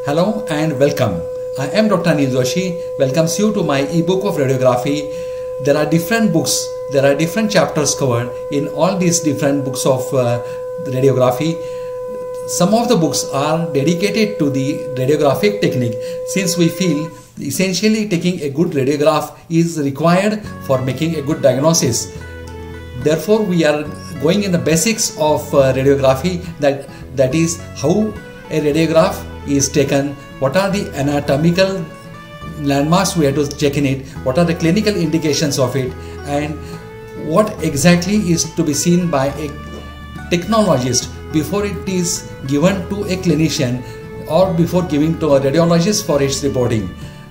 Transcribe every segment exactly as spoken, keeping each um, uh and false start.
Hello and welcome. I am Doctor Anil Joshi. Welcomes you to my ebook of radiography. There are different books, there are different chapters covered in all these different books of uh, radiography. Some of the books are dedicated to the radiographic technique, since we feel essentially taking a good radiograph is required for making a good diagnosis. Therefore, we are going in the basics of uh, radiography, that that is how a radiograph is taken, what are the anatomical landmarks we have to check in it, what are the clinical indications of it, and what exactly is to be seen by a technologist before it is given to a clinician or before giving to a radiologist for its reporting.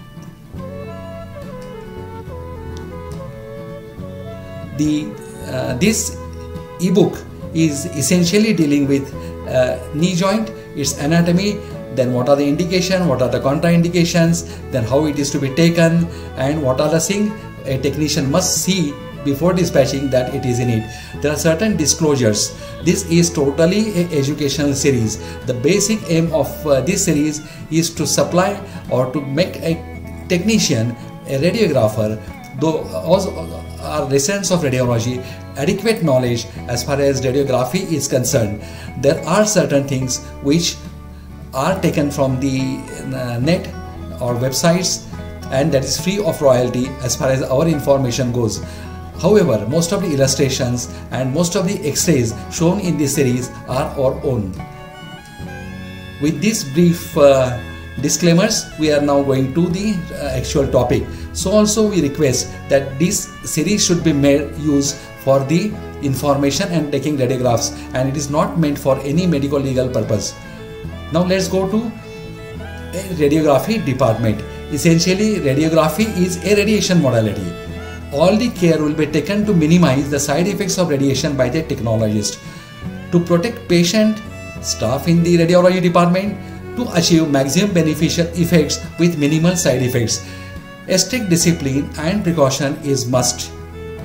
The uh, this ebook is essentially dealing with uh, knee joint, its anatomy, then what are the indications, what are the contraindications, then how it is to be taken, and what are the things a technician must see before dispatching that it is in it. There are certain disclosures. This is totally an educational series. The basic aim of uh, this series is to supply or to make a technician, a radiographer, though also are residents of radiology, adequate knowledge as far as radiography is concerned. There are certain things which are taken from the uh, net or websites, and that is free of royalty as far as our information goes. However, most of the illustrations and most of the x-rays shown in this series are our own. With these brief uh, disclaimers, we are now going to the uh, actual topic. So also we request that this series should be made use for the information and taking radiographs, and it is not meant for any medical legal purpose. Now let's go to a radiography department. Essentially, radiography is a radiation modality. All the care will be taken to minimize the side effects of radiation by the technologist, to protect patient, staff in the radiology department, to achieve maximum beneficial effects with minimal side effects. A strict discipline and precaution is must.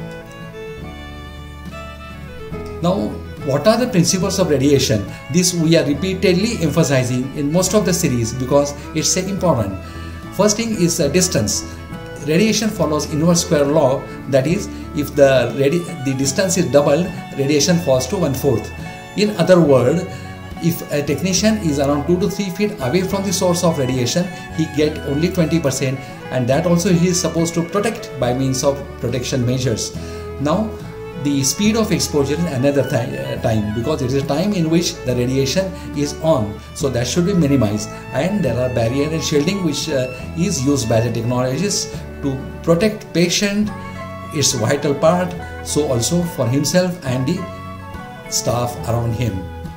Now, what are the principles of radiation? This we are repeatedly emphasizing in most of the series because it's important. First thing is uh, distance. Radiation follows inverse square law, that is, if the radi the distance is doubled, radiation falls to one fourth. In other words, if a technician is around two to three feet away from the source of radiation, he get only twenty percent, and that also he is supposed to protect by means of protection measures. Now, the speed of exposure is another th time, because it is a time in which the radiation is on, so that should be minimized, and there are barrier and shielding which uh, is used by the technologist to protect patient, its vital part, so also for himself and the staff around him.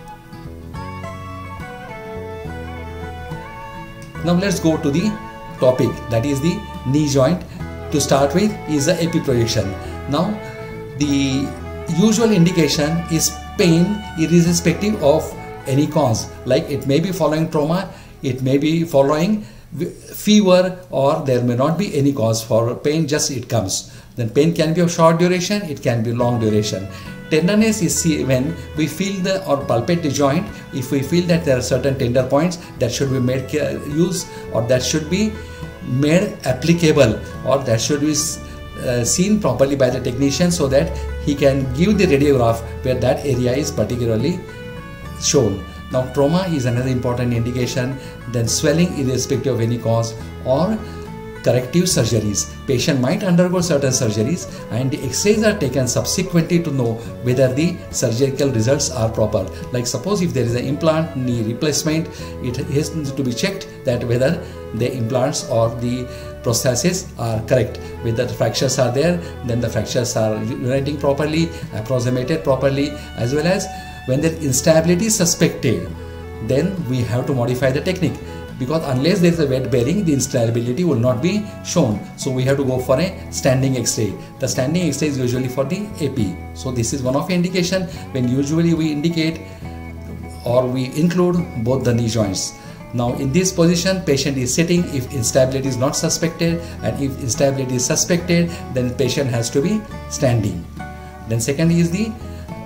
Now let's go to the topic, that is the knee joint. To start with is the epiprojection. Now the usual indication is pain irrespective of any cause, like it may be following trauma, it may be following fever, or there may not be any cause for pain, just it comes. Then pain can be of short duration, it can be long duration. Tenderness is when we feel the or palpate the joint. If we feel that there are certain tender points, that should be made use, or that should be made applicable, or that should be Uh, seen properly by the technician, so that he can give the radiograph where that area is particularly shown. Now trauma is another important indication, then swelling irrespective of any cause, or corrective surgeries. Patient might undergo certain surgeries and the x-rays are taken subsequently to know whether the surgical results are proper. Like suppose if there is an implant, knee replacement, it has to be checked that whether the implants or the prostheses are correct, whether the fractures are there, then the fractures are uniting properly, approximated properly, as well as when the instability is suspected, then we have to modify the technique, because unless there is a wet bearing, the instability will not be shown. So we have to go for a standing x-ray. The standing x-ray is usually for the A P. So this is one of the indication when usually we indicate or we include both the knee joints. Now in this position, patient is sitting if instability is not suspected, and if instability is suspected, then patient has to be standing. Then second is the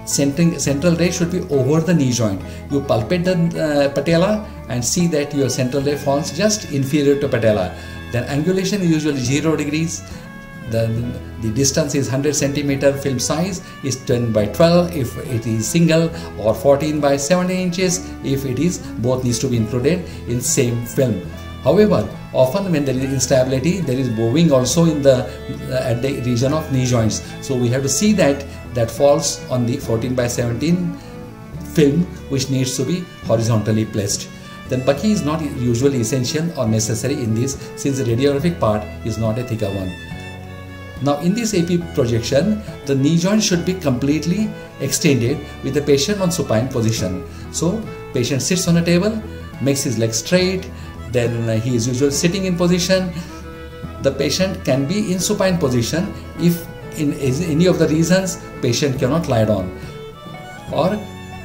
centering, central ray should be over the knee joint. You palpate the uh, patella and see that your central ray falls just inferior to patella. Then angulation is usually zero degrees. The, the distance is one hundred centimeter, film size is ten by twelve if it is single, or fourteen by seventeen inches if it is both needs to be included in same film. However, often when there is instability, there is bowing also in the uh, at the region of knee joints. So we have to see that that falls on the fourteen by seventeen film, which needs to be horizontally placed. Then bucky is not usually essential or necessary in this, since the radiographic part is not a thicker one. Now in this A P projection, the knee joint should be completely extended with the patient on supine position. So patient sits on a table, makes his legs straight, then he is usually sitting in position. The patient can be in supine position if in any of the reasons patient cannot lie down, or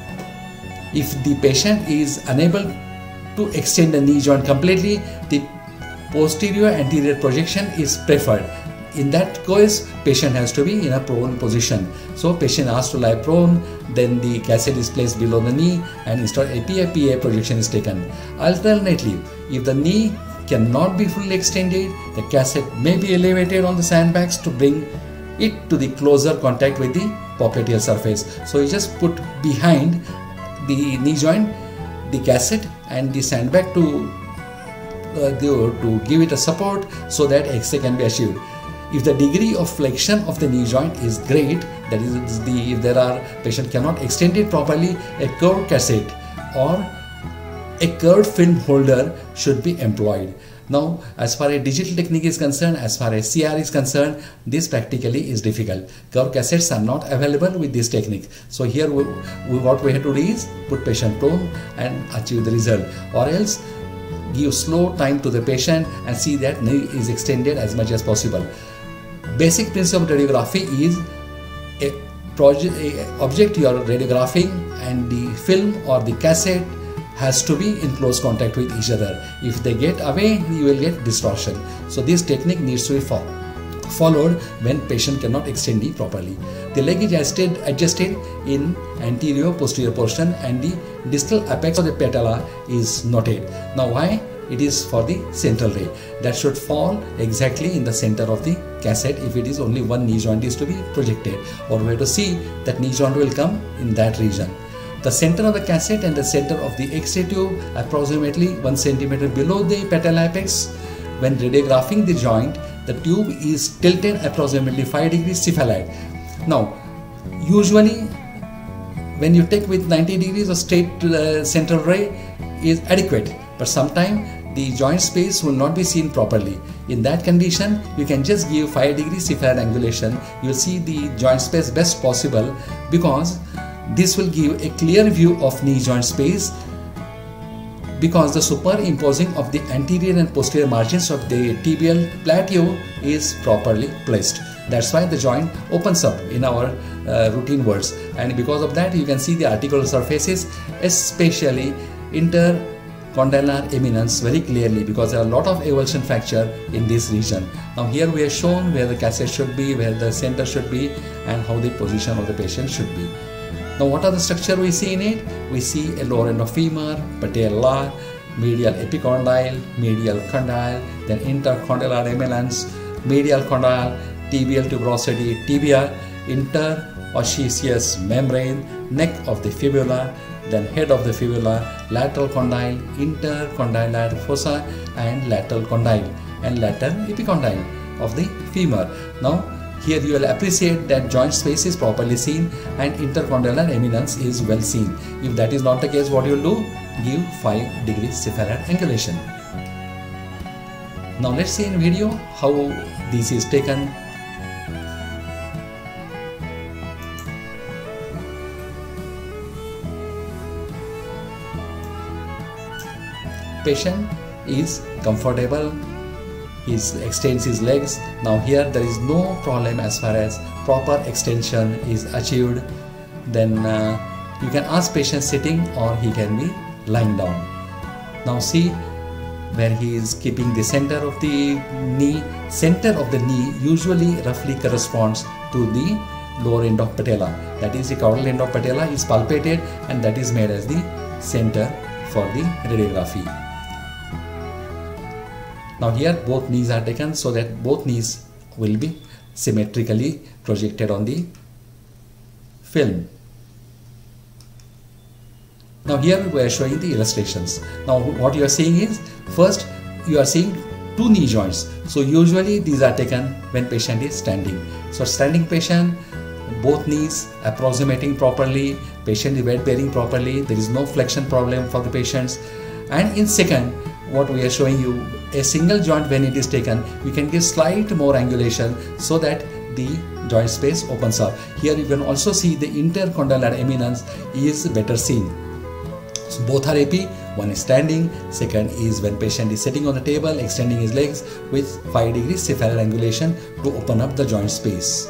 if the patient is unable to extend the knee joint completely, the posterior anterior projection is preferred. In that case, patient has to be in a prone position. So patient asked to lie prone, then the cassette is placed below the knee and instead A P A P A projection is taken. Alternately, if the knee cannot be fully extended, the cassette may be elevated on the sandbags to bring it to the closer contact with the popliteal surface. So you just put behind the knee joint the cassette and the sandbag to, uh, to give it a support so that X-ray can be achieved. If the degree of flexion of the knee joint is great, that is, the if there are patient cannot extend it properly, a curved cassette or a curved film holder should be employed. Now, as far as digital technique is concerned, as far as C R is concerned, this practically is difficult. Curved cassettes are not available with this technique. So here, we, we, what we have to do is put patient prone and achieve the result, or else give slow time to the patient and see that knee is extended as much as possible. Basic principle of radiography is a project, a object you are radiographing, and the film or the cassette has to be in close contact with each other. If they get away, you will get distortion. So this technique needs to be fo followed when patient cannot extend it properly. The leg is adjusted, adjusted in anterior posterior portion, and the distal apex of the patella is noted. Now why? It is for the central ray that should fall exactly in the center of the cassette if it is only one knee joint is to be projected, or we have to see that knee joint will come in that region. The center of the cassette and the center of the X-ray tube approximately one centimeter below the patella apex. When radiographing the joint, the tube is tilted approximately five degrees cephalad. Now, usually when you take with ninety degrees of straight uh, central ray is adequate, but sometimes the joint space will not be seen properly. In that condition, you can just give five degrees cephalad angulation. You will see the joint space best possible, because this will give a clear view of knee joint space, because the superimposing of the anterior and posterior margins of the tibial plateau is properly placed. That's why the joint opens up in our uh, routine words, and because of that you can see the articular surfaces, especially intercondylar eminence, very clearly, because there are a lot of avulsion fracture in this region. Now here we have shown where the cassette should be, where the center should be, and how the position of the patient should be. Now what are the structure we see in it? We see a lower end of femur, patella, medial epicondyle, medial condyle, then intercondylar eminence, medial condyle, tibial tuberosity, tibia, interosseous membrane, neck of the fibula, then head of the fibula, lateral condyle, intercondylar fossa, and lateral condyle, and lateral epicondyle of the femur. Now here you will appreciate that joint space is properly seen and intercondylar eminence is well seen. If that is not the case, what you will do? Give five degrees cephalad angulation. Now let's see in video how this is taken. Patient is comfortable. He extends his legs. Now here there is no problem as far as proper extension is achieved. Then uh, you can ask patient sitting, or he can be lying down. Now see where he is keeping the center of the knee. Center of the knee usually roughly corresponds to the lower end of patella. That is the caudal end of patella is palpated, and that is made as the center for the radiography. Now here both knees are taken so that both knees will be symmetrically projected on the film. Now here we are showing the illustrations. Now what you are seeing is, first you are seeing two knee joints. So usually these are taken when patient is standing. So standing patient, both knees approximating properly, patient is weight bearing properly, there is no flexion problem for the patients. And in second, what we are showing you, a single joint when it is taken, we can give slight more angulation so that the joint space opens up. Here you can also see the intercondylar eminence is better seen. So both are A P, one is standing, second is when patient is sitting on the table, extending his legs with five degrees cephalad angulation to open up the joint space.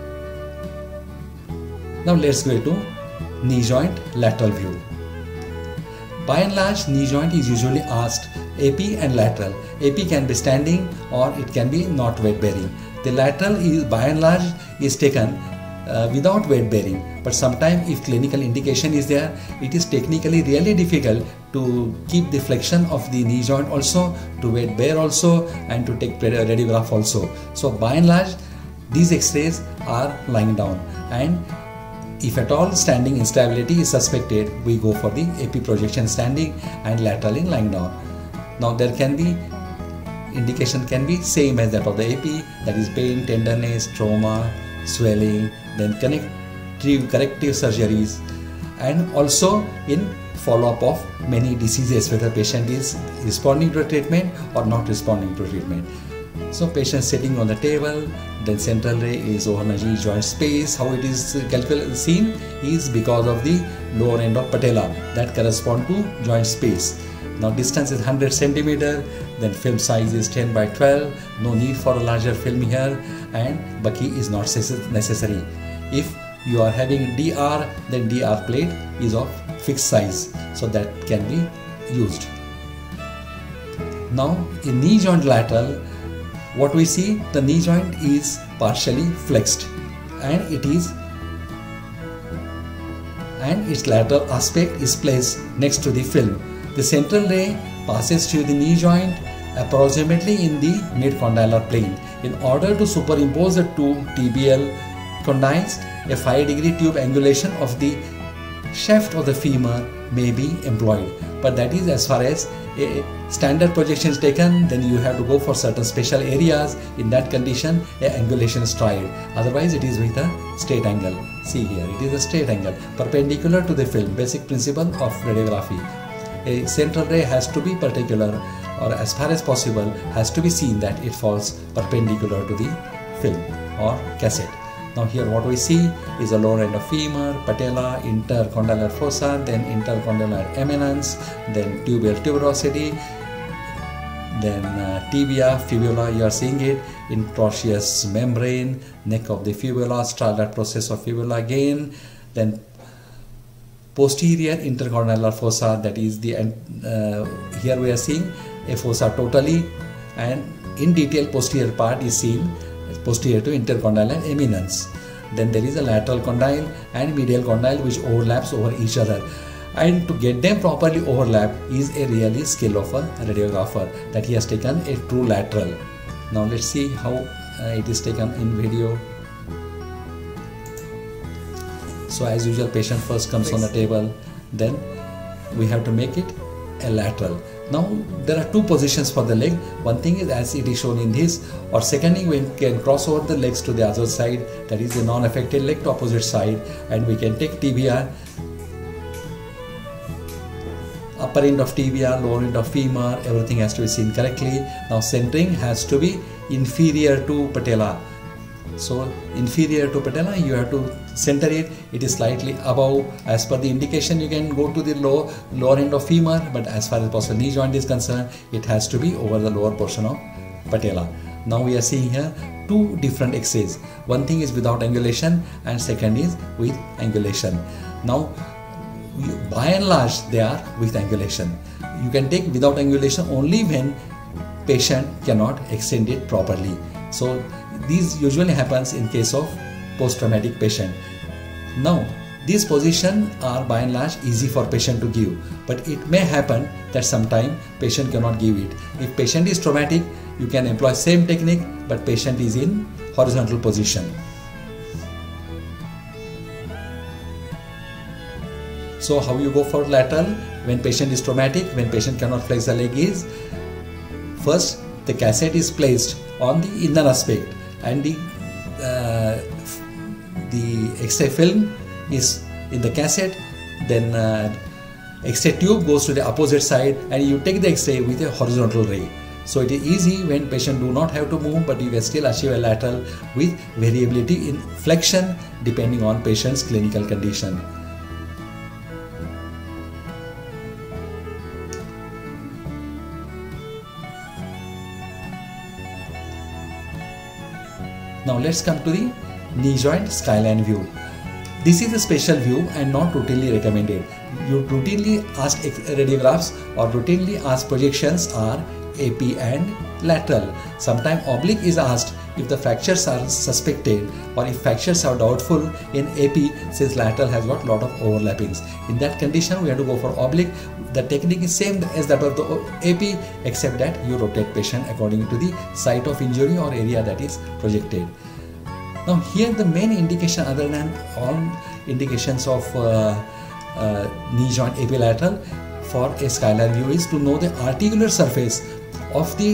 Now let's go to knee joint lateral view. By and large, knee joint is usually asked A P and lateral. A P can be standing or it can be not weight bearing. The lateral is by and large is taken uh, without weight bearing, but sometimes if clinical indication is there, it is technically really difficult to keep the flexion of the knee joint also, to weight bear also, and to take radiograph also. So by and large, these x-rays are lying down, and if at all standing instability is suspected, we go for the A P projection standing and lateral in lying down. Now there can be indication can be same as that of the A P, that is pain, tenderness, trauma, swelling, then corrective, corrective surgeries, and also in follow-up of many diseases, whether patient is responding to treatment or not responding to treatment. So patient sitting on the table, then central ray is over knee joint space. How it is calculated seen is because of the lower end of patella that correspond to joint space. Now distance is one hundred centimeter, then film size is ten by twelve, no need for a larger film here, and Bucky is not necessary. If you are having D R, then D R plate is of fixed size, so that can be used. Now in knee joint lateral, what we see, the knee joint is partially flexed and it is and its lateral aspect is placed next to the film. The central ray passes through the knee joint approximately in the mid-condylar plane. In order to superimpose the two tibial condyles, a five degree tube angulation of the shaft of the femur may be employed, but that is as far as a standard projection is taken, then you have to go for certain special areas. In that condition, a angulation is tried. Otherwise, it is with a straight angle. See here, it is a straight angle perpendicular to the film. Basic principle of radiography. A central ray has to be particular, or as far as possible, has to be seen that it falls perpendicular to the film or cassette. Now here what we see is a lower end of femur, patella, intercondylar fossa, then intercondylar eminence, then tubular tuberosity, then uh, tibia, fibula, you are seeing it, interosseous membrane, neck of the fibula, striatal process of fibula again, then posterior intercondylar fossa, that is the, uh, here we are seeing a fossa totally, and in detail posterior part is seen posterior to intercondylar eminence. Then there is a lateral condyle and medial condyle which overlaps over each other, and to get them properly overlap is a really skill of a radiographer, that he has taken a true lateral. Now let's see how uh, it is taken in video. So as usual, patient first comes on the table, then we have to make it a lateral. Now there are two positions for the leg. One thing is as it is shown in this, or second thing, we can cross over the legs to the other side, that is the non-affected leg to opposite side, and we can take tibia, upper end of tibia, lower end of femur, everything has to be seen correctly. Now centering has to be inferior to patella. So inferior to patella, you have to center it. It is slightly above. As per the indication, you can go to the low, lower end of femur, but as far as possible knee joint is concerned, it has to be over the lower portion of patella. Now we are seeing here two different x-rays. One thing is without angulation and second is with angulation. Now by and large they are with angulation. You can take without angulation only when patient cannot extend it properly. So these usually happens in case of post-traumatic patient. Now, these positions are by and large easy for patient to give, but it may happen that sometime patient cannot give it. If patient is traumatic, you can employ same technique, but patient is in horizontal position. So how you go for lateral when patient is traumatic, when patient cannot flex the leg is, first the cassette is placed on the inner aspect and the uh, the X-ray film is in the cassette, then uh, X-ray tube goes to the opposite side and you take the X-ray with a horizontal ray. So it is easy when patient do not have to move, but you can still achieve a lateral with variability in flexion depending on patient's clinical condition. Now let's come to the knee joint skyline view. This is a special view and not routinely recommended. You routinely asked radiographs or routinely asked projections are A P and lateral. Sometimes oblique is asked if the fractures are suspected or if fractures are doubtful in A P, since lateral has got lot of overlappings. In that condition we have to go for oblique. The technique is same as that of the A P, except that you rotate patient according to the site of injury or area that is projected. Now here the main indication, other than all indications of uh, uh, knee joint epilateral for a skyline view, is to know the articular surface of the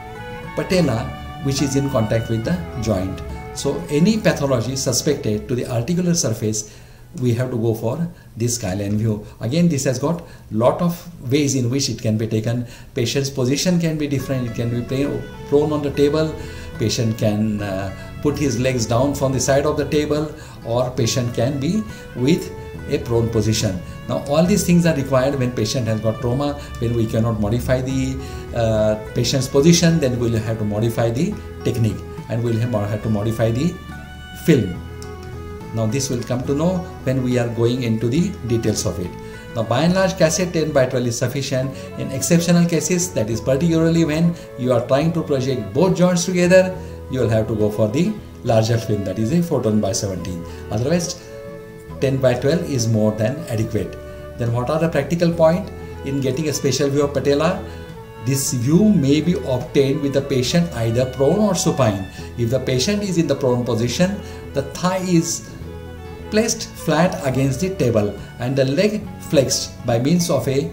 patella which is in contact with the joint. So any pathology suspected to the articular surface, we have to go for this skyline view. Again, this has got lot of ways in which it can be taken. Patient's position can be different. It can be prone on the table. Patient can uh, put his legs down from the side of the table, or patient can be with a prone position. Now all these things are required when patient has got trauma. When we cannot modify the uh, patient's position, then we will have to modify the technique and we will have to modify the film. Now this will come to know when we are going into the details of it. Now by and large cassette ten by twelve is sufficient. In exceptional cases, that is particularly when you are trying to project both joints together, you will have to go for the larger film, that is a fourteen by seventeen. Otherwise ten by twelve is more than adequate. Then what are the practical point in getting a spatial view of patella? This view may be obtained with the patient either prone or supine. If the patient is in the prone position, the thigh is placed flat against the table and the leg flexed by means of a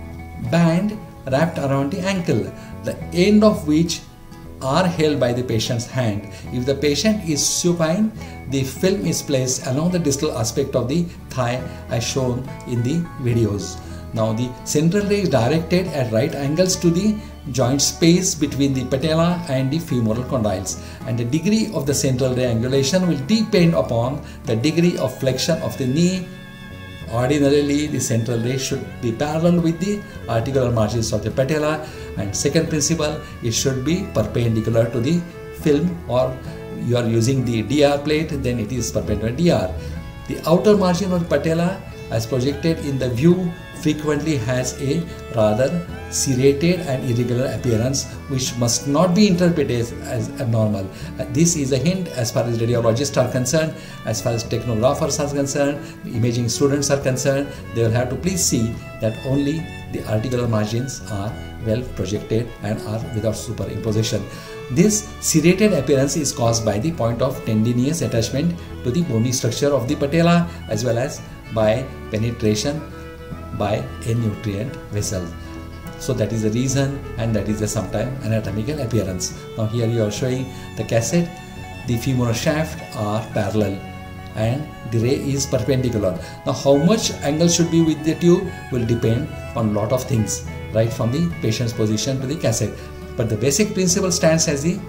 band wrapped around the ankle, the end of which are held by the patient's hand. If the patient is supine, the film is placed along the distal aspect of the thigh as shown in the videos. Now the central ray is directed at right angles to the joint space between the patella and the femoral condyles, and the degree of the central ray angulation will depend upon the degree of flexion of the knee. Ordinarily, the central ray should be parallel with the articular margins of the patella, and second principle, it should be perpendicular to the film, or you are using the D R plate, then it is perpendicular to D R. The outer margin of the patella as projected in the view frequently has a rather serrated and irregular appearance, which must not be interpreted as abnormal. Uh, this is a hint as far as radiologists are concerned, as far as technographers are concerned, imaging students are concerned. They will have to please see that only the articular margins are well projected and are without superimposition. This serrated appearance is caused by the point of tendinous attachment to the bony structure of the patella, as well as by penetration by a nutrient vessel. So that is the reason, and that is the sometime anatomical appearance. Now here you are showing the cassette. The femoral shaft are parallel and the ray is perpendicular. Now how much angle should be with the tube will depend on lot of things, right from the patient's position to the cassette. But the basic principle stands as the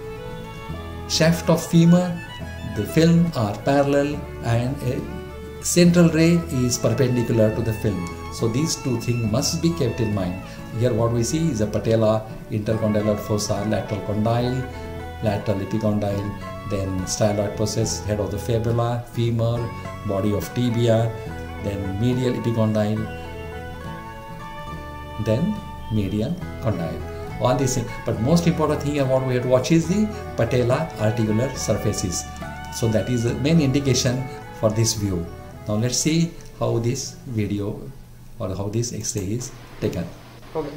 shaft of femur, the film are parallel, and a central ray is perpendicular to the film. So these two things must be kept in mind. Here what we see is a patella, intercondylar fossa, lateral condyle, lateral epicondyle, then styloid process, head of the fibula, femur, body of tibia, then medial epicondyle, then medial condyle. All these things. But most important thing what we have to watch is the patella articular surfaces. So that is the main indication for this view. Now let's see how this video or how this X-ray is taken. Okay.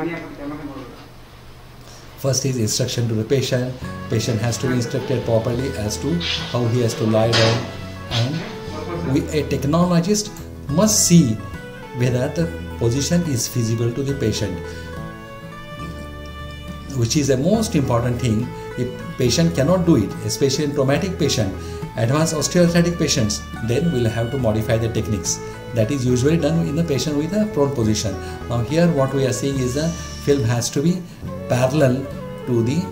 First is instruction to the patient. Patient has to be instructed properly as to how he has to lie down, and we, a technologist must see whether the position is feasible to the patient, which is the most important thing. If patient cannot do it, especially in traumatic patient, advanced osteoarthritic patients, then we'll have to modify the techniques. That is usually done in the patient with a prone position. Now here what we are seeing is the film has to be parallel to the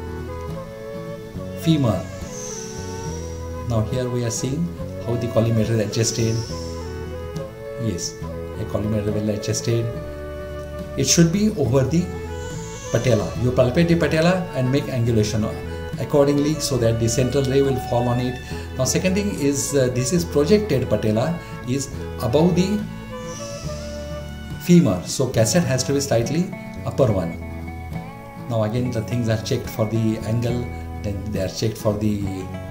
femur. Now here we are seeing how the collimator is adjusted. Yes, a collimator well adjusted. It should be over the patella. You palpate the patella and make angulation accordingly so that the central ray will fall on it. Now second thing is uh, this is projected patella is above the femur, so cassette has to be slightly upper one. Now again the things are checked for the angle, then they are checked for the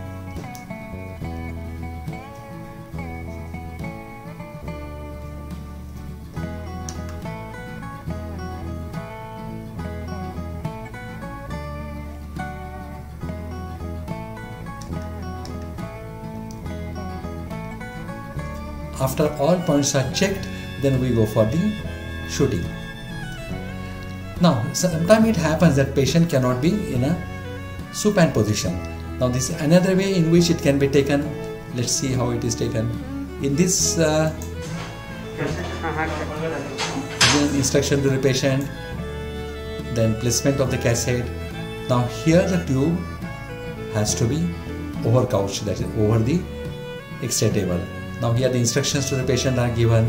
after all points are checked, then we go for the shooting. Now sometimes it happens that patient cannot be in a supine position. Now this is another way in which it can be taken. Let's see how it is taken. In this uh, then instruction to the patient, then placement of the cassette. Now here the tube has to be over couch, that is over the X-ray table. Now here the instructions to the patient are given.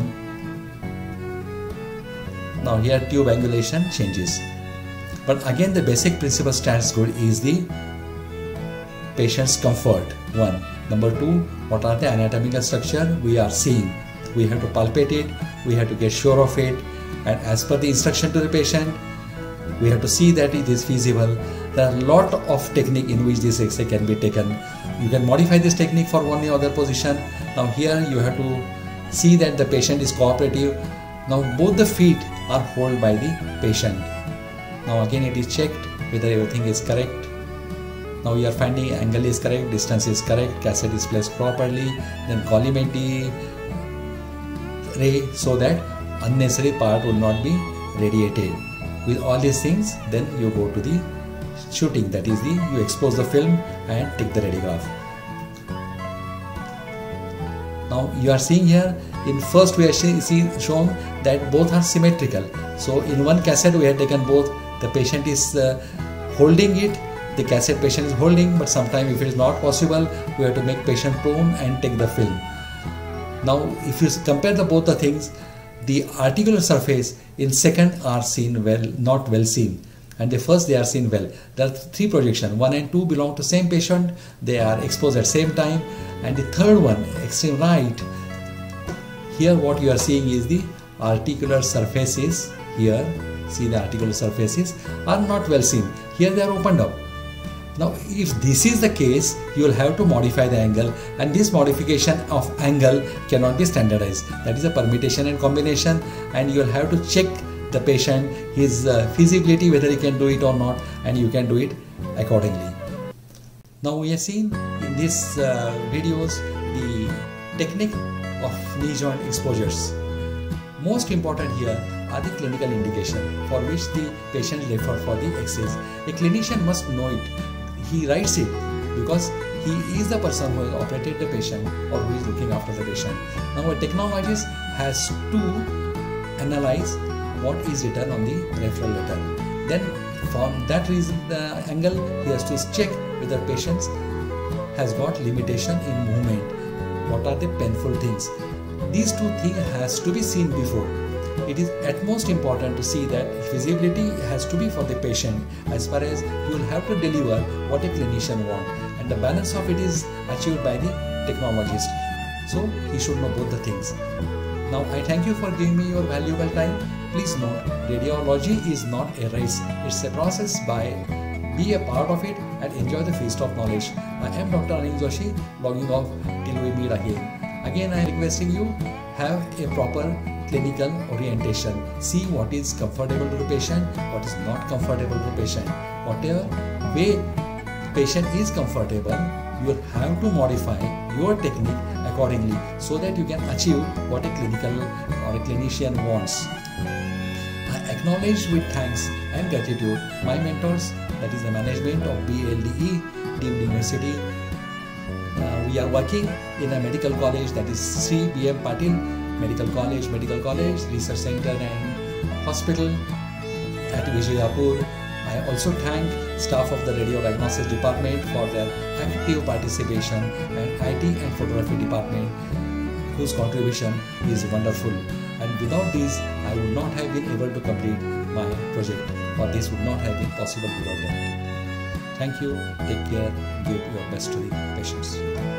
Now here tube angulation changes. But again the basic principle stands good is the patient's comfort. One. Number two, what are the anatomical structure we are seeing. We have to palpate it, we have to get sure of it, and as per the instruction to the patient, we have to see that it is feasible. There are a lot of technique in which this X-ray can be taken. You can modify this technique for one or other position. Now here you have to see that the patient is cooperative. Now both the feet are held by the patient. Now again it is checked whether everything is correct. Now you are finding angle is correct, distance is correct, cassette is placed properly, then collimate the ray so that unnecessary part will not be radiated. With all these things, then you go to the shooting, that is the you expose the film and take the radiograph. Now you are seeing here in first we are see, shown that both are symmetrical. So in one cassette we have taken both. The patient is uh, holding it, the cassette patient is holding, but sometimes if it is not possible, we have to make patient prone and take the film. Now if you compare the both the things, the articular surface in second are seen well, not well seen, and the first they are seen well. There are three projections, one and two belong to same patient, they are exposed at same time, and the third one, extreme right, here what you are seeing is the articular surfaces. Here see the articular surfaces are not well seen, here they are opened up. Now if this is the case, you will have to modify the angle, and this modification of angle cannot be standardized. That is a permutation and combination, and you will have to check the patient, his uh, feasibility, whether he can do it or not, and you can do it accordingly. Now we have seen in these uh, videos the technique of knee joint exposures. Most important here are the clinical indication for which the patient refer for the X-rays. A clinician must know it. He writes it because he is the person who has operated the patient or who is looking after the patient. Now a technologist has to analyze what is written on the referral letter. Then from that reason the angle he has to check whether patient has got limitation in movement. What are the painful things? These two things has to be seen before. It is at most important to see that feasibility has to be for the patient, as far as you will have to deliver what a clinician wants, and the balance of it is achieved by the technologist. So he should know both the things. Now I thank you for giving me your valuable time. Please note, radiology is not a race. It's a process. By be a part of it and enjoy the feast of knowledge. I am Doctor Anil Joshi, logging off till we meet again. Again, I am requesting you, have a proper clinical orientation. See what is comfortable to the patient, what is not comfortable to the patient. Whatever way patient is comfortable, you will have to modify your technique accordingly so that you can achieve what a clinical or a clinician wants. I acknowledge with thanks and gratitude my mentors, that is the management of B L D E deemed university. Uh, we are working in a medical college, that is Sri B M Patil Medical College, Medical College, Research Center and Hospital at Vijayapur. I also thank staff of the Radio Diagnosis Department for their active participation and I T and Photography Department, whose contribution is wonderful. And without these, I would not have been able to complete my project, or this would not have been possible without them. Thank you, take care, give your best to the patients.